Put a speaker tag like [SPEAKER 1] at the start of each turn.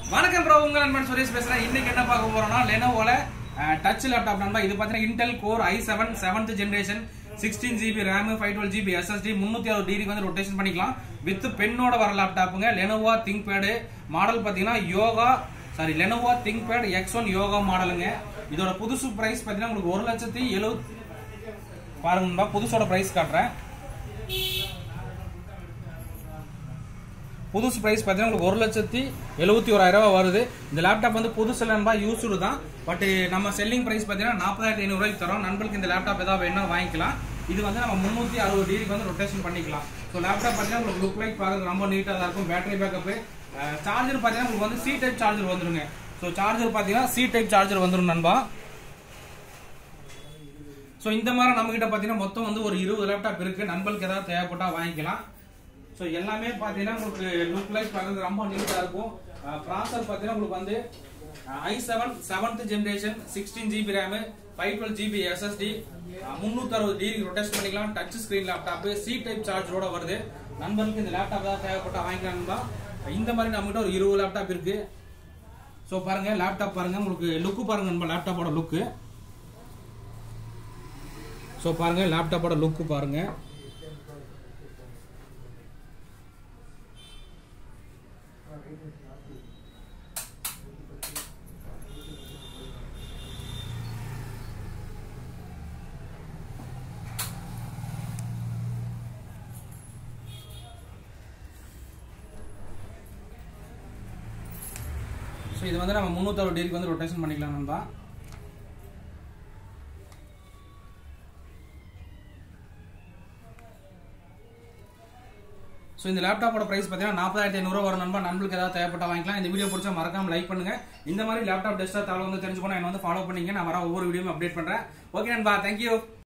[SPEAKER 1] வணக்கம் ப்ரோ, உங்க நண்பன் சுரேஷ் பேசுறேன். இன்னைக்கு என்ன பார்க்க போறோம்னா லெனோவோல டச் லேப்டாப் நண்பா. இது பாத்தீங்கன்னா Intel core i7 7th generation 16GB RAM 512GB SSD 360 degree வந்து ரொட்டேஷன் பண்ணிக்கலாம். வித் பென்னோட வர லேப்டாப்புங்க. லெனோவா திங்க்பேட் மாடல் பாத்தீங்கன்னா லெனோவா திங்க்பேட் X1 யோகா மாடலுங்க. இதோட புதுசு பிரைஸ் பாத்தீங்கன்னா உங்களுக்கு 1,70,000 பாருங்க நண்பா. புதுசோட பிரைஸ் காட்டுறேன். புதுசு பிரைஸ் பார்த்தீங்கன்னா உங்களுக்கு 1,71,000 வருது. இந்த லேப்டாப் வந்து புதுசு நண்பா, யூஸ்டு தான். பட் நம்ம செல்லிங் பிரைஸ் பார்த்தீங்கன்னா 40,500 தரோம். நண்பர்களுக்கு இந்த லேப்டாப் ஏதாவது வேணா வாங்கிக்கலாம். இது வந்து நம்ம 360 டிகிரிக்கு வந்து ரொட்டேஷன் பண்ணிக்கலாம். ஸோ லேப்டாப் பார்த்தீங்கன்னா உங்களுக்கு லுக் லைக் பார்க்கறது ரொம்ப நீட்டாக தான் இருக்கும். பேட்டரி பேக்கப், சார்ஜர் பார்த்தீங்கன்னா உங்களுக்கு வந்து சி டைப் சார்ஜர் வந்துருங்க. ஸோ சார்ஜர் பார்த்தீங்கன்னா சி டைப் சார்ஜர் வந்துடும் நண்பா. ஸோ இந்த மாதிரி நம்ம கிட்ட பார்த்தீங்கன்னா மொத்தம் வந்து ஒரு 20 லேப்டாப் இருக்கு. நண்பர்களுக்கு ஏதாவது தேவைப்பட்டா வாங்கிக்கலாம். ஸோ எல்லாமே பார்த்தீங்கன்னா உங்களுக்கு லுக் லைக் பார்க்கறது ரொம்ப நீட்டாக இருக்கும். ப்ராசர் பார்த்தீங்கன்னா உங்களுக்கு வந்து i7 7th generation 16GB RAM 512GB SSD 360 degree rotation பண்ணிக்கலாம். Touch screen laptop, C type சார்ஜரோட வருது. நண்பர்களுக்கு இந்த லேப்டாப் தான் தேவைப்பட்டா வாங்கிக்கலாம்னா இந்த மாதிரி நம்மகிட்ட ஒரு 20 லேப்டாப் இருக்கு. ஸோ பாருங்க லேப்டாப் பாருங்க, உங்களுக்கு லுக்கு பாருங்க நம்ம லேப்டாப்போட லுக்கு. ஸோ பாருங்க லேப்டாப்போட லுக்கு பாருங்க. ஸோ இது வந்து நம்ம 360 டிகிரிக்கு வந்து ரொட்டேஷன் பண்ணிக்கலாம் நண்பா. ஸோ இந்த லேப்டாப்போட பிரைஸ் பார்த்தீங்கன்னா 40,500 வரும் நண்பா. நண்பர்களுக்கு ஏதாவது தேவைப்பட்டா வாங்கிக்கலாம். இந்த வீடியோ பிடிச்சா மறக்காம லைக் பண்ணுங்க. இந்த மாதிரி லேப்டாப் டெஸ்க்டாப் தகவல் வந்து தெரிஞ்சுக்கணும் என்ன வந்து ஃபாலோ பண்ணிங்க. நான் வர ஒவ்வொரு வீடியோவும் அப்டேட் பண்றேன். ஓகே நண்பா, தேங்க்யூ.